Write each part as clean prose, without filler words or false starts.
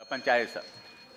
Panchayat sir.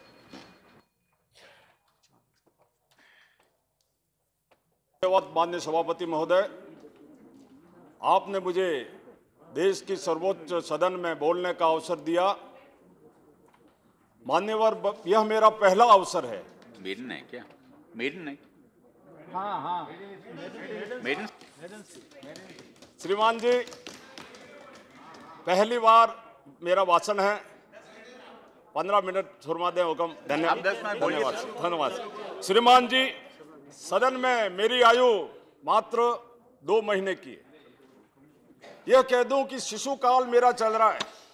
धन्यवाद माननीय सभापति महोदय, आपने मुझे देश की सर्वोच्च सदन में बोलने का अवसर दिया। मान्यवर, यह मेरा पहला अवसर है। मेडन है क्या? मेडन नहीं। हाँ मेडन। श्रीमान जी, पहली बार मेरा भाषण है। 15 मिनट फरमा दें हुक्म। आप 10 मिनट बोलिए। धन्यवाद श्रीमान जी। सदन में मेरी आयु मात्र 2 महीने की है। यह कह दूं कि शिशु काल मेरा चल रहा है।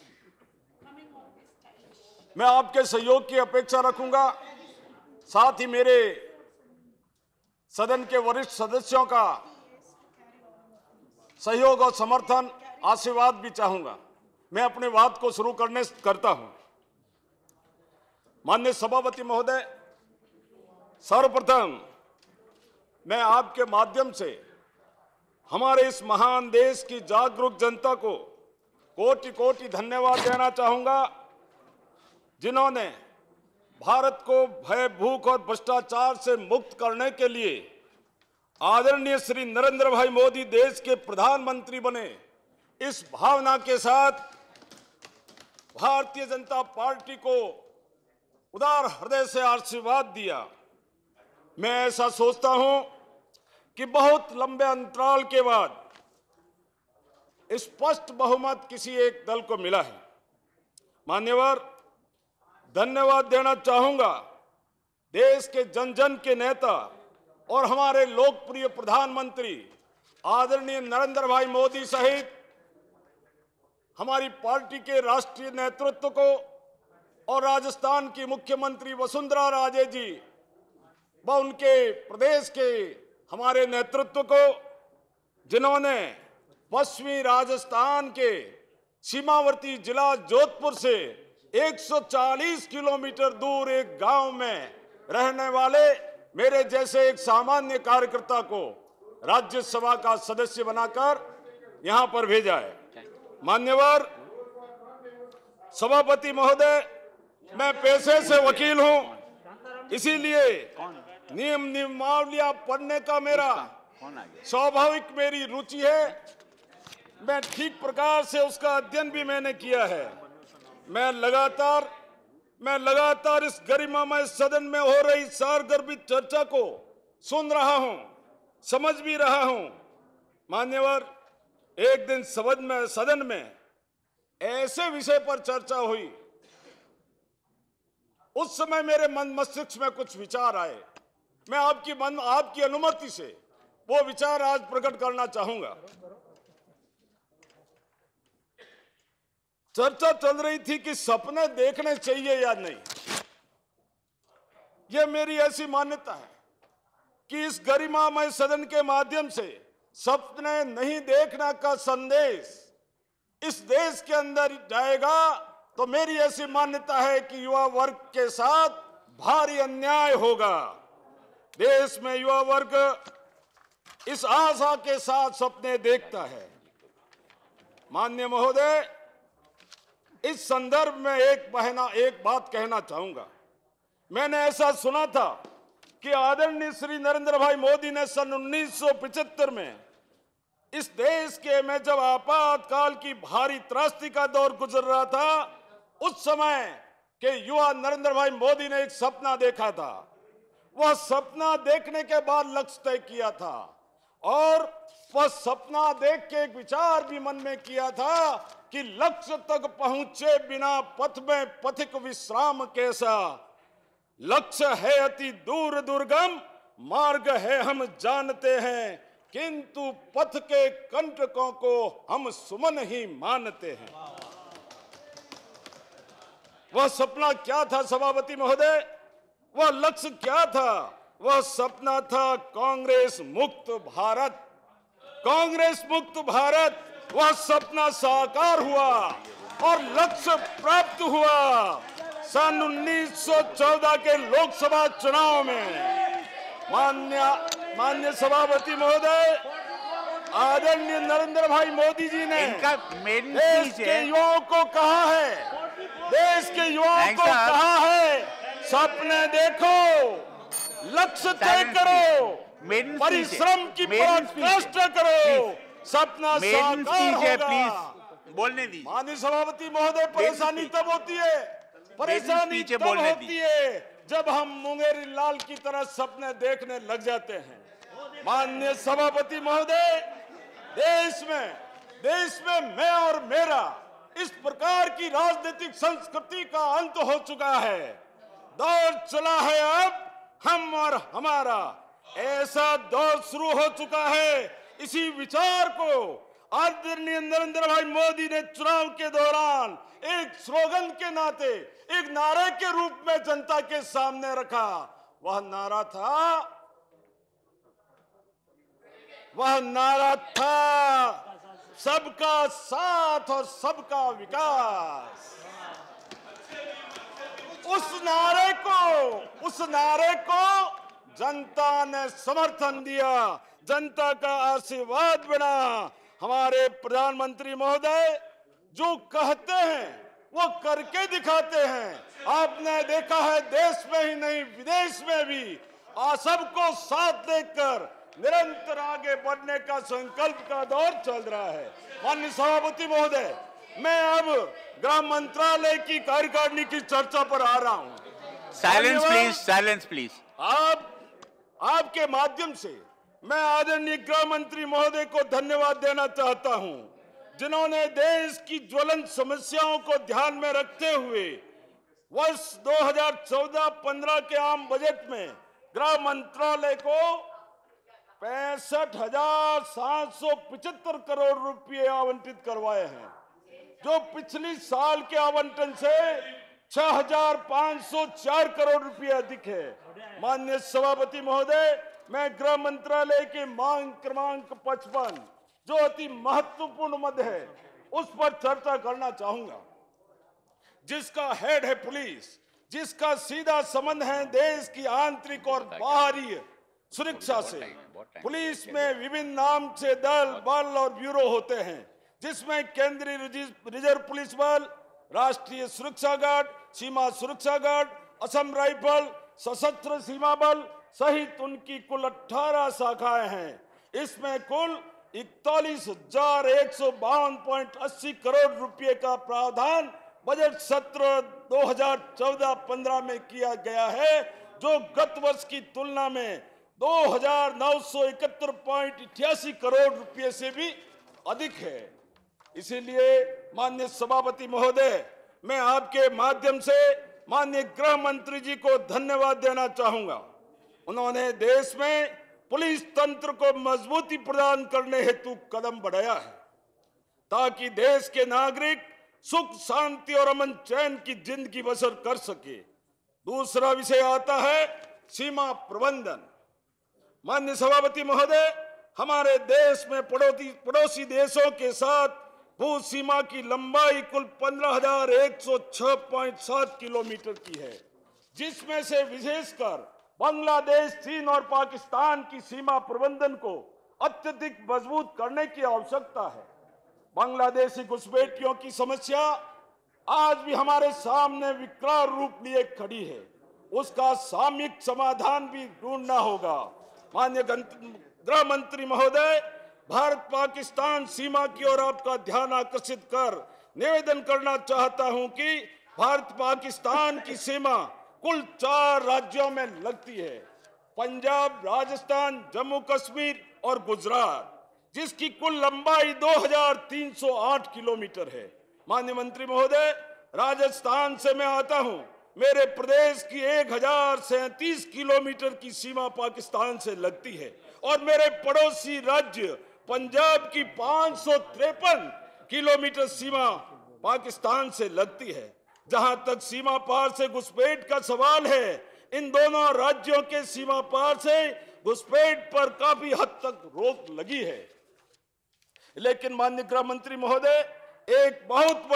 मैं आपके सहयोग की अपेक्षा रखूंगा, साथ ही मेरे सदन के वरिष्ठ सदस्यों का सहयोग और समर्थन, आशीर्वाद भी चाहूंगा। मैं अपनी बात को शुरू करता हूं। माननीय सभापति महोदय, सर्वप्रथम मैं आपके माध्यम से हमारे इस महान देश की जागरूक जनता को कोटि कोटि धन्यवाद देना चाहूंगा, जिन्होंने भारत को भय, भूख और भ्रष्टाचार से मुक्त करने के लिए आदरणीय श्री नरेंद्र भाई मोदी देश के प्रधानमंत्री बने। इस भावना के साथ भारतीय जनता पार्टी को उदार हृदय से आशीर्वाद दिया। मैं ऐसा सोचता हूं कि बहुत लंबे अंतराल के बाद स्पष्ट बहुमत किसी एक दल को मिला है। मान्यवर, धन्यवाद देना चाहूंगा देश के जन जन के नेता और हमारे लोकप्रिय प्रधानमंत्री आदरणीय नरेंद्र भाई मोदी सहित हमारी पार्टी के राष्ट्रीय नेतृत्व को और राजस्थान की मुख्यमंत्री वसुंधरा राजे जी व उनके प्रदेश के हमारे नेतृत्व को, जिन्होंने पश्चिमी राजस्थान के सीमावर्ती जिला जोधपुर से 140 किलोमीटर दूर एक गांव में रहने वाले मेरे जैसे एक सामान्य कार्यकर्ता को राज्यसभा का सदस्य बनाकर यहां पर भेजा है। मान्यवर सभापति महोदय, मैं पेशे से वकील हूं, इसीलिए नियमावलियां पढ़ने का मेरा स्वाभाविक मेरी रुचि है। मैं ठीक प्रकार से उसका अध्ययन भी मैंने किया है। मैं लगातार इस गरिमामय सदन में हो रही सारगर्भित चर्चा को सुन रहा हूं, समझ भी रहा हूं। मान्यवर, एक दिन सदन में ऐसे विषय पर चर्चा हुई, उस समय मेरे मन मस्तिष्क में कुछ विचार आए। मैं आपकी अनुमति से वो विचार आज प्रकट करना चाहूंगा। चर्चा चल रही थी कि सपने देखने चाहिए या नहीं। यह मेरी ऐसी मान्यता है कि इस गरिमामय सदन के माध्यम से सपने नहीं देखना का संदेश इस देश के अंदर जाएगा, तो मेरी ऐसी मान्यता है कि युवा वर्ग के साथ भारी अन्याय होगा। देश में युवा वर्ग इस आशा के साथ सपने देखता है। माननीय महोदय, इस संदर्भ में एक बात कहना चाहूंगा। मैंने ऐसा सुना था कि आदरणीय श्री नरेंद्र भाई मोदी ने सन 1975 में इस देश में जब आपातकाल की भारी त्रासदी का दौर गुजर रहा था, उस समय के युवा नरेंद्र भाई मोदी ने एक सपना देखा था। वह सपना देखने के बाद लक्ष्य तय किया था और वह सपना देख के एक विचार भी मन में किया था कि लक्ष्य तक पहुंचे बिना पथ में पथिक विश्राम कैसा। लक्ष्य है अति दूर दुर्गम, मार्ग है हम जानते हैं, किंतु पथ के कंटकों को हम सुमन ही मानते हैं। वह सपना क्या था सभापति महोदय? वह लक्ष्य क्या था? वह सपना था कांग्रेस मुक्त भारत। कांग्रेस मुक्त भारत, वह सपना साकार हुआ और लक्ष्य प्राप्त हुआ सन 1914 के लोकसभा चुनाव में। मान्य सभापति महोदय, आदरणीय नरेंद्र भाई मोदी जी ने देश के युवाओं को कहा है देश के युवाओं Thanks, को sir. कहा है, सपने देखो, लक्ष्य तय करो, Maiden speech परिश्रम की Maiden speech पराकाष्ठा करो, सपना मेडन साकार स्पीच है, होगा। प्लीज बोलने दीजिए। माननीय सभापति महोदय, परेशानी speech. तब होती है, परेशानी speech है, तब बोलने होती है जब हम मुंगेरी लाल की तरह सपने देखने लग जाते हैं। माननीय सभापति महोदय, देश में मैं और मेरा इस प्रकार की राजनीतिक संस्कृति का अंत हो चुका है। दौर चला है अब हम और हमारा, ऐसा दौर शुरू हो चुका है। इसी विचार को आदरणीय नरेंद्र भाई मोदी ने चुनाव के दौरान एक स्लोगन के नाते, एक नारे के रूप में जनता के सामने रखा। वह नारा था सबका साथ और सबका विकास। उस नारे को जनता ने समर्थन दिया, जनता का आशीर्वाद बना। हमारे प्रधानमंत्री महोदय जो कहते हैं वो करके दिखाते हैं। आपने देखा है, देश में ही नहीं विदेश में भी सबको साथ देकर निरंतर आगे बढ़ने का संकल्प का दौर चल रहा है। माननीय सभापति महोदय, मैं अब गृह मंत्रालय की कार्यकारिणी की चर्चा पर आ रहा हूं। Silence please. आपके माध्यम से मैं आदरणीय गृह मंत्री महोदय को धन्यवाद देना चाहता हूं, जिन्होंने देश की ज्वलंत समस्याओं को ध्यान में रखते हुए वर्ष 2014-15 के आम बजट में गृह मंत्रालय को 65,775 करोड़ रुपए आवंटित करवाए हैं, जो पिछली साल के आवंटन से 6,504 करोड़ रुपए अधिक है। माननीय सभापति महोदय, मैं गृह मंत्रालय के मांग क्रमांक 55, जो अति महत्वपूर्ण मद है, उस पर चर्चा करना चाहूंगा। जिसका हेड है पुलिस, जिसका सीधा संबंध है देश की आंतरिक और बाहरी सुरक्षा से। पुलिस में विभिन्न नाम से दल, बल और ब्यूरो होते हैं, जिसमें केंद्रीय रिजर्व पुलिस बल, राष्ट्रीय सुरक्षा गार्ड, सीमा सुरक्षा गार्ड, असम राइफल, सशस्त्र सीमा बल सहित उनकी कुल 18 शाखाएं हैं। इसमें कुल 41,152.80 करोड़ रुपए का प्रावधान बजट सत्र 2014-15 में किया गया है, जो गत वर्ष की तुलना में 2,971.88 करोड़ रुपए से भी अधिक है। इसीलिए माननीय सभापति महोदय, मैं आपके माध्यम से माननीय गृह मंत्री जी को धन्यवाद देना चाहूंगा। उन्होंने देश में पुलिस तंत्र को मजबूती प्रदान करने हेतु कदम बढ़ाया है, ताकि देश के नागरिक सुख, शांति और अमन चैन की जिंदगी बसर कर सके। दूसरा विषय आता है सीमा प्रबंधन। माननीय सभापति महोदय, हमारे देश में पड़ोसी देशों के साथ भू सीमा की लंबाई कुल 15,106.7 किलोमीटर की है, जिसमें से विशेषकर बांग्लादेश, चीन और पाकिस्तान की सीमा प्रबंधन को अत्यधिक मजबूत करने की आवश्यकता है। बांग्लादेशी घुसपैठियों की समस्या आज भी हमारे सामने विकराल रूप लिए खड़ी है, उसका सामयिक समाधान भी ढूंढना होगा। माननीय गृह मंत्री महोदय, भारत पाकिस्तान सीमा की ओर आपका ध्यान आकर्षित कर निवेदन करना चाहता हूं कि भारत पाकिस्तान की सीमा कुल 4 राज्यों में लगती है, पंजाब, राजस्थान, जम्मू कश्मीर और गुजरात, जिसकी कुल लंबाई 2,308 किलोमीटर है। माननीय मंत्री महोदय, राजस्थान से मैं आता हूं। मेरे प्रदेश की 1,037 किलोमीटर की सीमा पाकिस्तान से लगती है और मेरे पड़ोसी राज्य पंजाब की 553 किलोमीटर सीमा पाकिस्तान से लगती है। जहां तक सीमा पार से घुसपैठ का सवाल है, इन दोनों राज्यों के सीमा पार से घुसपैठ पर काफी हद तक रोक लगी है। लेकिन माननीय गृह मंत्री महोदय, एक बहुत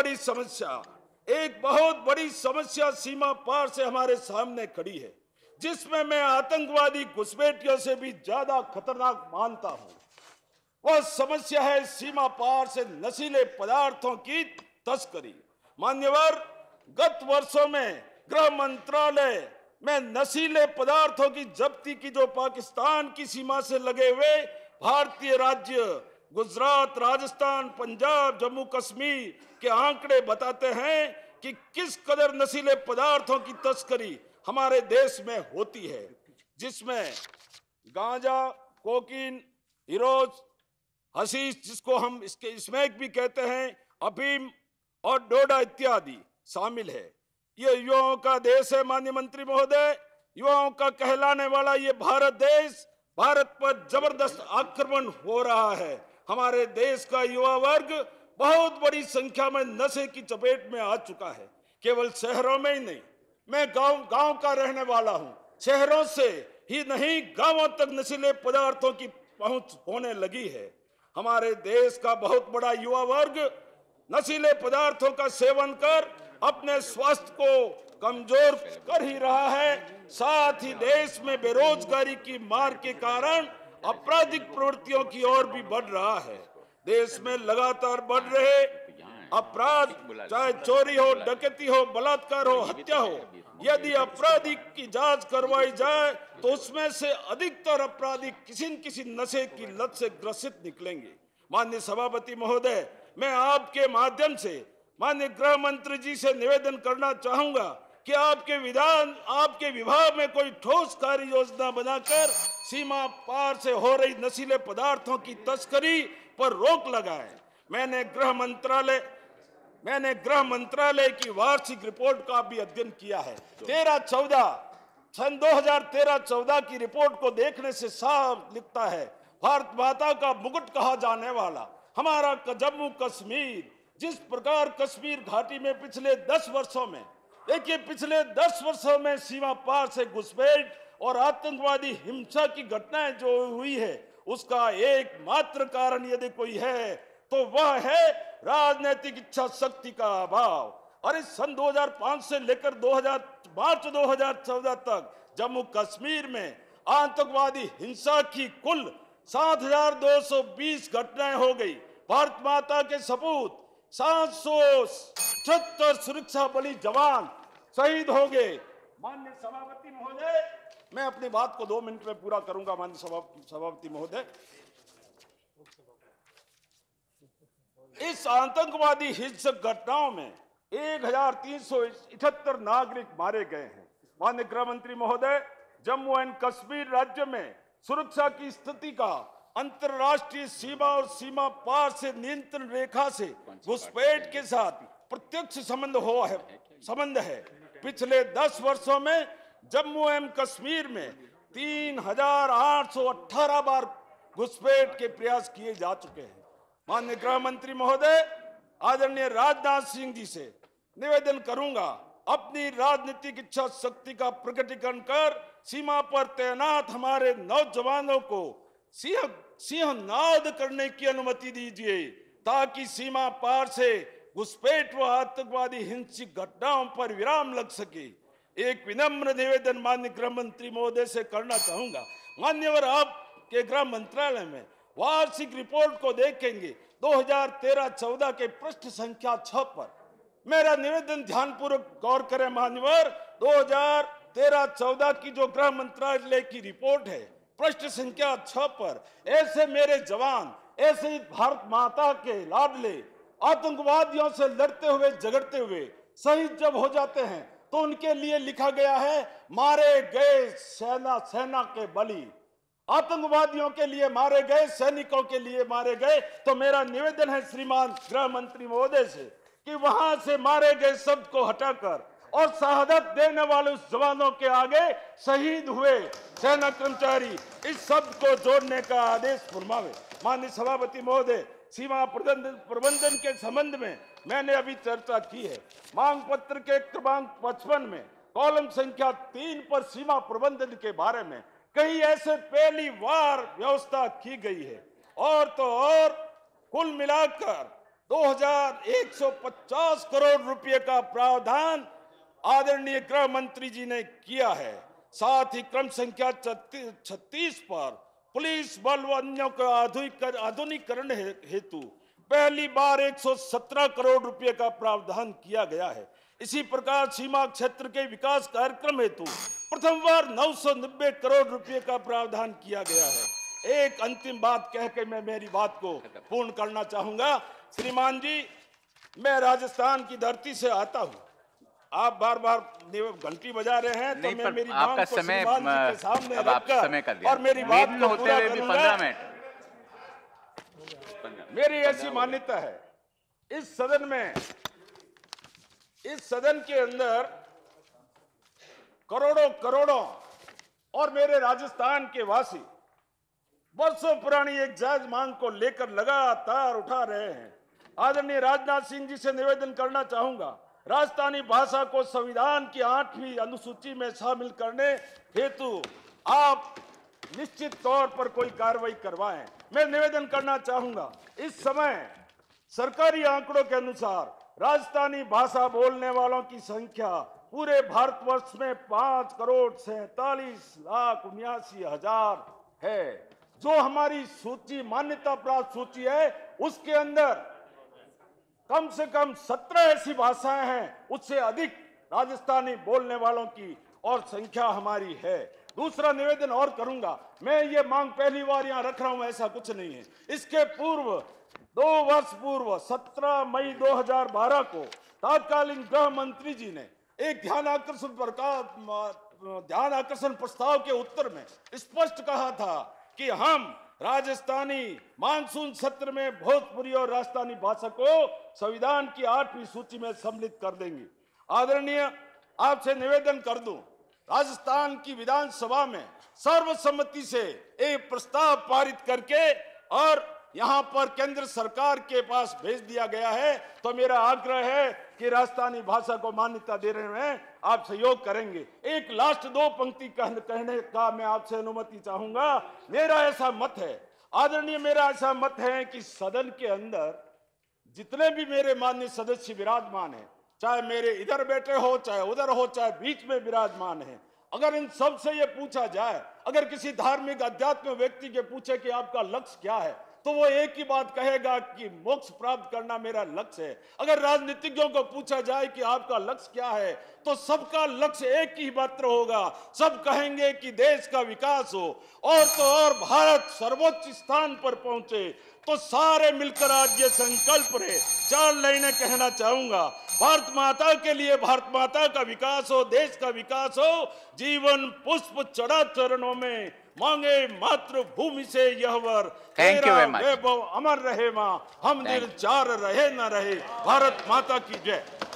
बड़ी समस्या सीमा पार से हमारे सामने खड़ी है, जिसमें मैं आतंकवादी घुसपैठियों से भी ज्यादा खतरनाक मानता हूं। वह समस्या है सीमा पार से नशीले पदार्थों की तस्करी। मान्यवर, गत वर्षों में गृह मंत्रालय में नशीले पदार्थों की जब्ती की जो पाकिस्तान की सीमा से लगे हुए भारतीय राज्य गुजरात, राजस्थान, पंजाब, जम्मू कश्मीर के आंकड़े बताते हैं कि किस कदर नशीले पदार्थों की तस्करी हमारे देश में होती है, जिसमें गांजा, कोकीन, हिरोज, हशीश जिसको हम इसके स्मैक भी कहते हैं, अफीम और डोडा इत्यादि शामिल है। ये युवाओं का देश है माननीय मंत्री महोदय। युवाओं का कहलाने वाला ये भारत देश, भारत पर जबरदस्त आक्रमण हो रहा है। हमारे देश का युवा वर्ग बहुत बड़ी संख्या में नशे की चपेट में आ चुका है। केवल शहरों में ही नहीं, मैं गांव का रहने वाला हूं। शहरों से ही नहीं, गांवों तक नशीले पदार्थों की पहुंच होने लगी है। हमारे देश का बहुत बड़ा युवा वर्ग नशीले पदार्थों का सेवन कर अपने स्वास्थ्य को कमजोर कर ही रहा है। साथ ही देश में बेरोजगारी की मार के कारण आपराधिक प्रवृत्तियों की ओर भी बढ़ रहा है। देश में लगातार बढ़ रहे अपराध, चाहे चोरी हो, डकैती हो, बलात्कार हो, हत्या हो, यदि अपराधी की जांच करवाई जाए तो उसमें से अधिकतर अपराधी किसी न किसी नशे की लत से ग्रसित निकलेंगे। माननीय सभापति महोदय, मैं आपके माध्यम से माननीय गृह मंत्री जी से निवेदन करना चाहूंगा कि आपके विभाग में कोई ठोस कार्य योजना बनाकर सीमा पार से हो रही नशीले पदार्थों की तस्करी पर रोक लगाएं। मैंने गृह मंत्रालय की वार्षिक रिपोर्ट का भी अध्ययन किया है। 2013-14 की रिपोर्ट को देखने से साफ लिखता है, भारत माता का मुकुट कहा जाने वाला हमारा जम्मू कश्मीर, जिस प्रकार कश्मीर घाटी में पिछले 10 वर्षों में, देखिए पिछले 10 वर्षों में सीमा पार से घुसपैठ और आतंकवादी हिंसा की घटनाएं जो हुई है, उसका एकमात्र कारण यदि कोई है तो वह है राजनीतिक इच्छा शक्ति का अभाव। और इस सन 2005 से लेकर मार्च 2014 तक जम्मू कश्मीर में आतंकवादी हिंसा की कुल 7,220 घटनाएं हो गई। भारत माता के सपूत 776 सुरक्षा बली जवान शहीद हो गए। माननीय सभापति महोदय, मैं अपनी बात को 2 मिनट में पूरा करूंगा। माननीय सभापति महोदय, इस आतंकवादी हिंसक घटनाओं में 1378 नागरिक मारे गए हैं। माननीय गृह मंत्री महोदय, जम्मू एंड कश्मीर राज्य में सुरक्षा की स्थिति का अंतर्राष्ट्रीय सीमा और सीमा पार से नियंत्रण रेखा से घुसपैठ के साथ प्रत्यक्ष संबंध है। पिछले 10 वर्षों में जम्मू एवं कश्मीर में 3,818 बार घुसपैठ के प्रयास किए जा चुके हैं। माननीय गृह मंत्री महोदय, आदरणीय राजनाथ सिंह जी से निवेदन करूंगा, अपनी राजनीतिक इच्छा शक्ति का प्रकटीकरण कर सीमा पर तैनात हमारे नौजवानों को सिंहनाद करने की अनुमति दीजिए, ताकि सीमा पार से घुसपैठ व आतंकवादी हिंसक घटनाओं पर विराम लग सके। एक विनम्र निवेदन माननीय गृह मंत्री महोदय से करना चाहूंगा। मान्यवर, आपके गृह मंत्रालय में वार्षिक रिपोर्ट को देखेंगे 2013-14 के पृष्ठ संख्या 6 पर मेरा निवेदन ध्यानपूर्वक गौर करें। मान्यवर, 2013-14 की जो गृह मंत्रालय की रिपोर्ट है, पृष्ठ संख्या 6 पर ऐसे मेरे जवान, ऐसे ही भारत माता के लाडले आतंकवादियों से लड़ते हुए झगड़ते हुए शहीद जब हो जाते हैं तो उनके लिए लिखा गया है, मारे गए सेना के बलि, आतंकवादियों के लिए मारे गए, सैनिकों के लिए मारे गए। तो मेरा निवेदन है श्रीमान गृह मंत्री महोदय से कि वहां से मारे गए शब्द को हटाकर और शहादत देने वाले उस जवानों के आगे शहीद हुए सेना कर्मचारी, इस शब्द को जोड़ने का आदेश फरमावे। माननीय सभापति महोदय, सीमा प्रबंधन के संबंध में मैंने अभी चर्चा की है। मांग पत्र के क्रमांक 55 में कॉलम संख्या 3 पर सीमा प्रबंधन के बारे में कहीं ऐसे पहली बार व्यवस्था की गई है। और तो और कुल मिलाकर 2,150 करोड़ रुपए का प्रावधान आदरणीय गृह मंत्री जी ने किया है। साथ ही क्रम संख्या 36 पर पुलिस बल व अन्यों का आधुनिकीकरण हेतु पहली बार 117 करोड़ रुपए का प्रावधान किया गया है। इसी प्रकार सीमा क्षेत्र के विकास कार्यक्रम हेतु प्रथम बार 990 करोड़ रुपए का प्रावधान किया गया है। एक अंतिम बात कह के मैं मेरी बात को पूर्ण करना चाहूंगा। श्रीमान जी, मैं राजस्थान की धरती से आता हूं। आप बार बार घंटी बजा रहे हैं, तो मैं मेरी मांग को श्रीमान जी के सामने रखकर और मेरी बात को पूरा करूंगा। मेरी ऐसी मान्यता है, इस सदन के अंदर करोड़ों और मेरे राजस्थान के वासी वर्षों पुरानी एक जायज मांग को लेकर लगातार उठा रहे हैं। आदरणीय राजनाथ सिंह जी से निवेदन करना चाहूंगा, राजस्थानी भाषा को संविधान की 8वीं अनुसूची में शामिल करने हेतु आप निश्चित तौर पर कोई कार्रवाई करवाएं। मैं निवेदन करना चाहूंगा, इस समय सरकारी आंकड़ों के अनुसार राजस्थानी भाषा बोलने वालों की संख्या पूरे भारतवर्ष में 5,47,79,79,000 है। जो हमारी सूची, मान्यता प्राप्त सूची है, उसके अंदर कम से कम 17 ऐसी भाषाएं हैं, उससे अधिक राजस्थानी बोलने वालों की और संख्या हमारी है। दूसरा निवेदन और करूंगा, मैं ये मांग पहली बार यहां रख रहा हूं, ऐसा कुछ नहीं है। इसके पूर्व 2 वर्ष पूर्व 17 मई 2012 को तत्कालीन गृह मंत्री जी ने एक ध्यान आकर्षण प्रस्ताव के उत्तर में स्पष्ट कहा था कि हम राजस्थानी मानसून सत्र में भोजपुरी और राजस्थानी भाषा को संविधान की 8वीं सूची में सम्मिलित कर देंगे। आदरणीय, आपसे निवेदन कर दूं, राजस्थान की विधानसभा में सर्वसम्मति से एक प्रस्ताव पारित करके और यहां पर केंद्र सरकार के पास भेज दिया गया है, तो मेरा आग्रह है कि राजस्थानी भाषा को मान्यता देने में आप सहयोग करेंगे। एक लास्ट 2 पंक्ति कहने का मैं आपसे अनुमति चाहूंगा। मेरा ऐसा मत है, आदरणीय, मेरा ऐसा मत है कि सदन के अंदर जितने भी मेरे माननीय सदस्य विराजमान हैं, चाहे मेरे इधर बैठे हो, चाहे उधर हो, चाहे बीच में विराजमान है, अगर इन सब से ये पूछा जाए, अगर किसी धार्मिक अध्यात्म व्यक्ति के पूछे कि आपका लक्ष्य क्या है, तो वो एक ही बात कहेगा कि मोक्ष प्राप्त करना मेरा लक्ष्य है। अगर राजनीतिज्ञों को पूछा जाए कि आपका लक्ष्य क्या है, तो सबका लक्ष्य एक ही मात्र होगा, सब कहेंगे कि देश का विकास हो और तो और भारत सर्वोच्च स्थान पर पहुंचे। तो सारे मिलकर आज ये संकल्प रहे, 4 लाइनें कहना चाहूंगा। भारत माता के लिए भारत माता का विकास हो, देश का विकास हो, जीवन पुष्प चढ़ा चरणों में, मांगे मातृभूमि से यह वर, तेरा वैभव अमर रहे मां, हम निर्जार रहे न रहे। भारत माता की जय।